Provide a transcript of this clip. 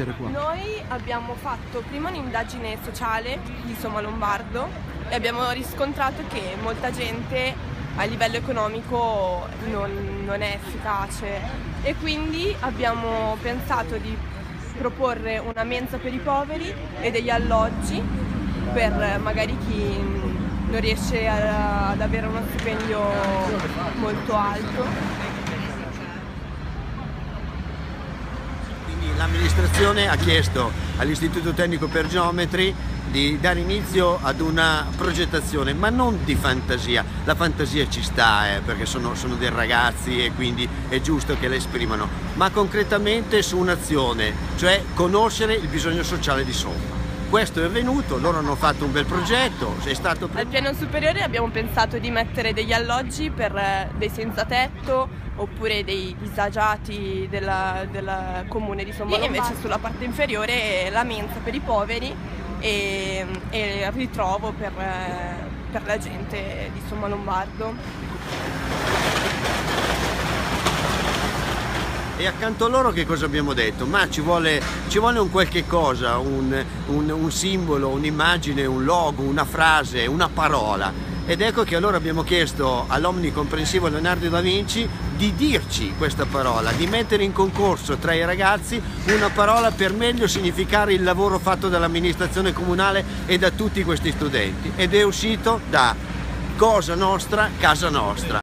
svolgere qua? Noi abbiamo fatto prima un'indagine sociale di Sommalombardo e abbiamo riscontrato che molta gente a livello economico non è efficace e quindi abbiamo pensato di proporre una mensa per i poveri e degli alloggi per magari chi non riesce ad avere uno stipendio molto alto. L'amministrazione ha chiesto all'Istituto Tecnico per Geometri di dare inizio ad una progettazione, ma non di fantasia. La fantasia ci sta, perché sono dei ragazzi e quindi è giusto che la esprimano, ma concretamente su un'azione, cioè conoscere il bisogno sociale di Somma. Questo è avvenuto, loro hanno fatto un bel progetto, è stato... Al piano superiore abbiamo pensato di mettere degli alloggi per dei senza tetto oppure dei disagiati del comune di Sommalombardo. Invece sulla parte inferiore la mensa per i poveri e il ritrovo per la gente di Sommalombardo. E accanto a loro che cosa abbiamo detto? Ma ci vuole un qualche cosa, un simbolo, un'immagine, un logo, una frase, una parola. Ed ecco che allora abbiamo chiesto all'omnicomprensivo Leonardo da Vinci di dirci questa parola, di mettere in concorso tra i ragazzi una parola per meglio significare il lavoro fatto dall'amministrazione comunale e da tutti questi studenti. Ed è uscito da Cosa Nostra, Casa Nostra.